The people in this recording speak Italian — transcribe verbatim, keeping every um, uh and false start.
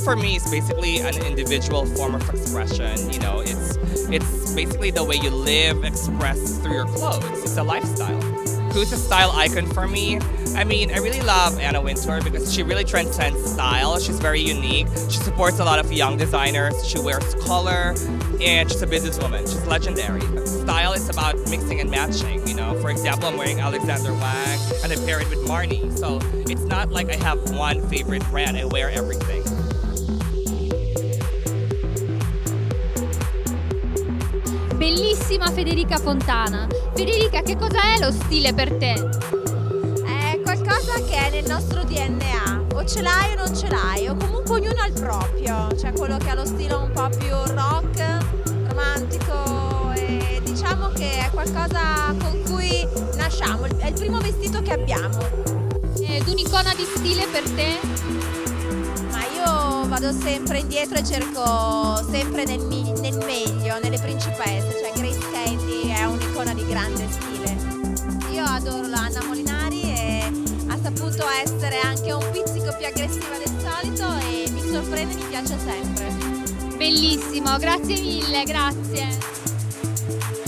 for me is basically an individual form of expression. You know, it's it's basically the way you live, express through your clothes. It's a lifestyle. Who's a style icon for me? I mean, I really love Anna Wintour because she really transcends style. She's very unique. She supports a lot of young designers. She wears color, and she's a businesswoman. She's legendary. Style is about mixing and matching, you know. For example, I'm wearing Alexander Wang, and I pair it with Marni. So it's not like I have one favorite brand. I wear everything. Bellissima Federica Fontana. Federica, che cosa è lo stile per te? È qualcosa che è nel nostro D N A, o ce l'hai o non ce l'hai, o comunque ognuno ha il proprio. C'è quello che ha lo stile un po' più rock, romantico, e diciamo che è qualcosa con cui nasciamo, è il primo vestito che abbiamo. Ed un'icona di stile per te? Ma io vado sempre indietro e cerco sempre nel, nel meglio, nelle principesse, cioè Grace Kelly è un'icona di grande stile. Io adoro la Anna Molinari e ha saputo essere anche un pizzico più aggressiva del solito e mi sorprende e mi piace sempre. Bellissimo, grazie mille, grazie.